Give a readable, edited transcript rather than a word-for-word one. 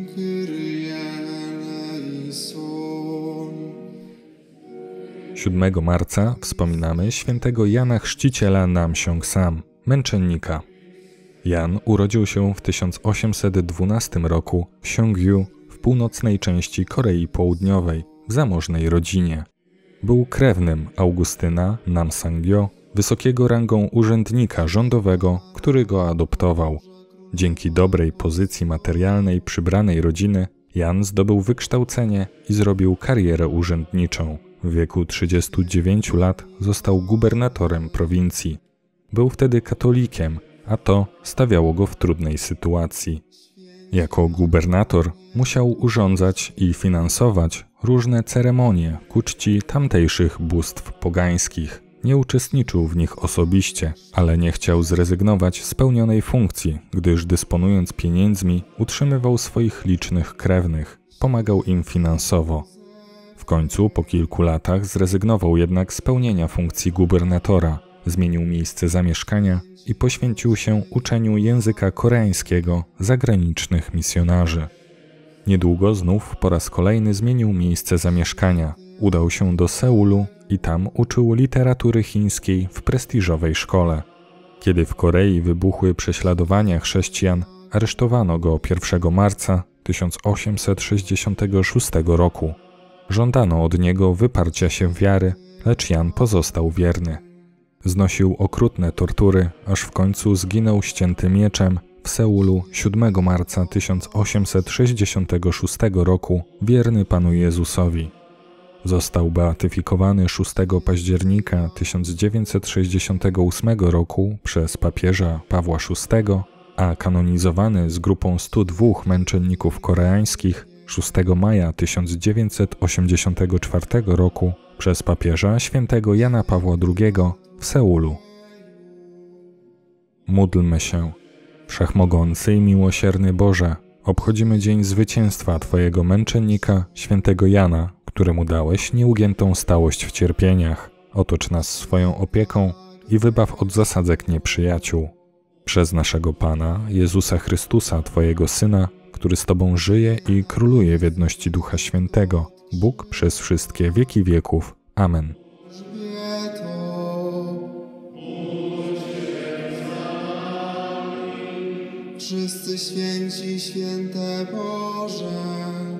Kyrie eleison. 7 marca wspominamy świętego Jana Chrzciciela Nam-siong-sam, męczennika. Jan urodził się w 1812 roku w Seongju w północnej części Korei Południowej w zamożnej rodzinie. Był krewnym Augustyna Nam-sangyo, wysokiego rangą urzędnika rządowego, który go adoptował. Dzięki dobrej pozycji materialnej przybranej rodziny Jan zdobył wykształcenie i zrobił karierę urzędniczą. W wieku 39 lat został gubernatorem prowincji. Był wtedy katolikiem, a to stawiało go w trudnej sytuacji. Jako gubernator musiał urządzać i finansować różne ceremonie ku czci tamtejszych bóstw pogańskich. Nie uczestniczył w nich osobiście, ale nie chciał zrezygnować z pełnionej funkcji, gdyż dysponując pieniędzmi utrzymywał swoich licznych krewnych, pomagał im finansowo. W końcu, po kilku latach, zrezygnował jednak z pełnienia funkcji gubernatora, zmienił miejsce zamieszkania i poświęcił się uczeniu języka koreańskiego zagranicznych misjonarzy. Niedługo znów po raz kolejny zmienił miejsce zamieszkania. Udał się do Seulu i tam uczył literatury chińskiej w prestiżowej szkole. Kiedy w Korei wybuchły prześladowania chrześcijan, aresztowano go 1 marca 1866 roku. Żądano od niego wyparcia się wiary, lecz Jan pozostał wierny. Znosił okrutne tortury, aż w końcu zginął ścięty mieczem w Seulu 7 marca 1866 roku, wierny Panu Jezusowi. Został beatyfikowany 6 października 1968 roku przez papieża Pawła VI, a kanonizowany z grupą 102 męczenników koreańskich 6 maja 1984 roku przez papieża świętego Jana Pawła II w Seulu. Módlmy się. Wszechmogący i miłosierny Boże, obchodzimy dzień zwycięstwa Twojego męczennika, świętego Jana, któremu dałeś nieugiętą stałość w cierpieniach. Otocz nas swoją opieką i wybaw od zasadzek nieprzyjaciół. Przez naszego Pana, Jezusa Chrystusa, Twojego Syna, który z Tobą żyje i króluje w jedności Ducha Świętego, Bóg przez wszystkie wieki wieków. Amen. Wszyscy święci, święte Boże.